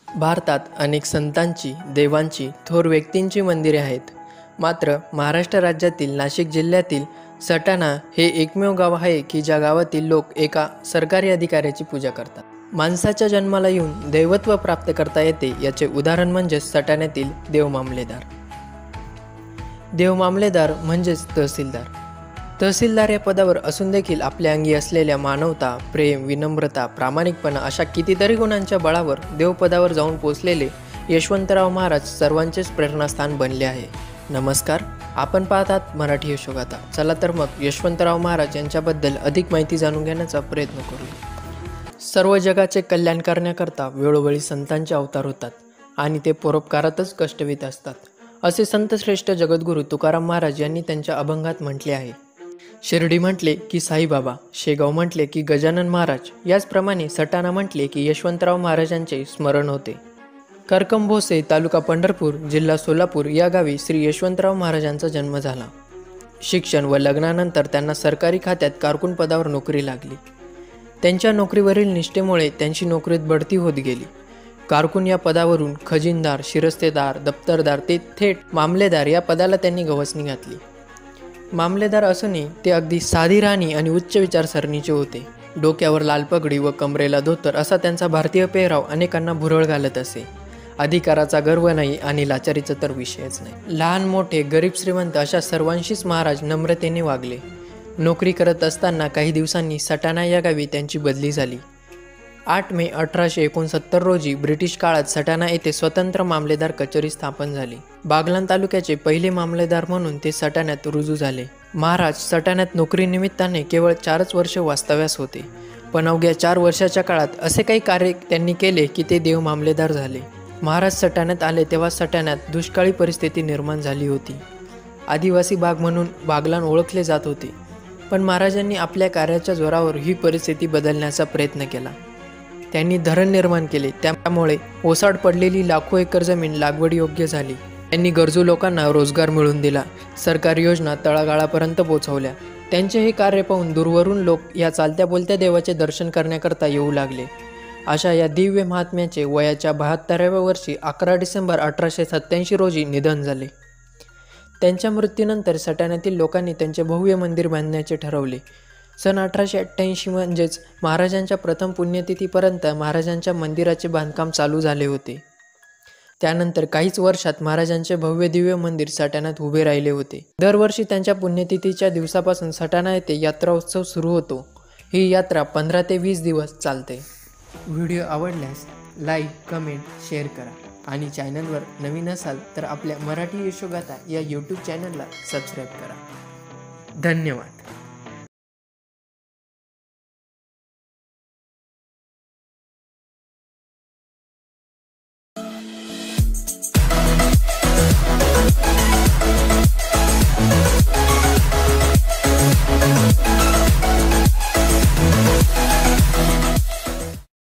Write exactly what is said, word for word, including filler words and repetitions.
भारतात अनेक संतांची, देवांची, थोर व्यक्तींची मंदिरे आहेत. मात्र महाराष्ट्र राज्यातील नाशिक जिल्ह्यातील सटाणा हे एकमेव गाव आहे की ज्या गावातील लोक एका सरकारी अधिकाऱ्याची पूजा करतात. माणसाच्या जन्माला येऊन दैवत्व प्राप्त करता येते याचे उदाहरण म्हणजे सटाण्यातील देवमामलेदार. देवमामलेदार म्हणजेच तहसीलदार. तहसीलदार या पदावर असून देखील आपल्या अंगी असलेल्या मानवता, प्रेम, विनम्रता, प्रामाणिकपणा अशा कितीतरी गुणांच्या बळावर देवपदावर जाऊन पोचलेले यशवंतराव महाराज सर्वांचेच प्रेरणास्थान बनले आहे. नमस्कार, आपण पाहतात मराठी यशोगाथा. चला तर मग यशवंतराव महाराज यांच्याबद्दल अधिक माहिती जाणून घेण्याचा प्रयत्न करू. सर्व जगाचे कल्याण करण्याकरता वेळोवेळी संतांचे अवतार होतात आणि ते परोपकारातच कष्टवीत असतात, असे संतश्रेष्ठ जगद्गुरू तुकाराम महाराज यांनी त्यांच्या अभंगात म्हटले आहे. शिर्डी म्हटले की साईबाबा, शेगाव म्हटले की गजानन महाराज, याचप्रमाणे सटाणा म्हटले की यशवंतराव महाराजांचे स्मरण होते. करकंभोसे, तालुका पंढरपूर, जिल्हा सोलापूर या गावी श्री यशवंतराव महाराजांचा जन्म झाला. शिक्षण व लग्नानंतर त्यांना सरकारी खात्यात कारकून पदावर नोकरी लागली. त्यांच्या नोकरीवरील निष्ठेमुळे त्यांची नोकरीत बढती होत गेली. कारकून या पदावरून खजिनदार, शिरस्तेदार, दप्तरदार ते थेट मामलेदार या पदाला त्यांनी गवसणी घातली. मामलेदार असूनही ते अगदी साधी राहणी आणि उच्च विचारसरणीचे होते. डोक्यावर लाल पगडी व कमरेला धोतर असा त्यांचा भारतीय पेहराव अनेकांना भुरळ घालत असे. अधिकाराचा गर्व नाही आणि लाचारीचा तर विषयच नाही. लहान मोठे, गरीब श्रीमंत अशा सर्वांशीच महाराज नम्रतेने वागले. नोकरी करत असताना काही दिवसांनी सटाणा या गावी त्यांची बदली झाली. आठ मे अठराशे एकोणसत्तर रोजी ब्रिटिश काळात सटाणा येथे स्वतंत्र मामलेदार कचेरी स्थापन झाली. बागलाण तालुक्याचे पहिले मामलेदार म्हणून ते सटाण्यात रुजू झाले. महाराज सटाण्यात नोकरीनिमित्ताने केवळ चारच वर्ष वास्तव्यास होते, पण अवघ्या चार वर्षाच्या काळात असे काही कार्य त्यांनी केले की ते देव मामलेदार झाले. महाराज सटाण्यात आले तेव्हा सटाण्यात दुष्काळी परिस्थिती निर्माण झाली होती. आदिवासी भाग म्हणून बागलाण ओळखले जात होते, पण महाराजांनी आपल्या कार्याच्या जोरावर ही परिस्थिती बदलण्याचा प्रयत्न केला. त्यांनी धरण निर्माण केले, त्यामुळे ओसाड पडलेली लाखो एकर जमीन लागवडीयोग्य झाली. त्यांनी गरजू लोकांना रोजगार मिळवून दिला. सरकारी योजना तळागाळापर्यंत पोहोचवल्या. त्यांचे हे कार्य पाहून दूरवरून लोक या चालत्या बोलत्या देवाचे दर्शन करण्याकरता येऊ लागले. अशा या दिव्य महात्म्याचे वयाच्या बहात्तराव्या वर्षी अकरा डिसेंबर अठराशे सत्त्याऐंशी रोजी निधन झाले. त्यांच्या मृत्यूनंतर सटाण्यातील लोकांनी त्यांचे भव्य मंदिर बांधण्याचे ठरवले. सन अठराशे अठ्ठ्याऐंशी म्हणजेच महाराजांच्या प्रथम पुण्यतिथीपर्यंत महाराजांच्या मंदिराचे बांधकाम चालू झाले होते. त्यानंतर काहीच वर्षात महाराजांचे भव्य दिव्य मंदिर सटाण्यात उभे राहिले होते. दरवर्षी त्यांच्या पुण्यतिथीच्या दिवसापासून सटाणा येथे यात्रा उत्सव सुरू होतो. ही यात्रा पंधरा ते वीस दिवस चालते. व्हिडिओ आवडल्यास लाईक, कमेंट, शेअर करा आणि चॅनलवर नवीन असाल तर आपल्या मराठी यशोगाथा या यूट्यूब चॅनलला सबस्क्राईब करा. धन्यवाद.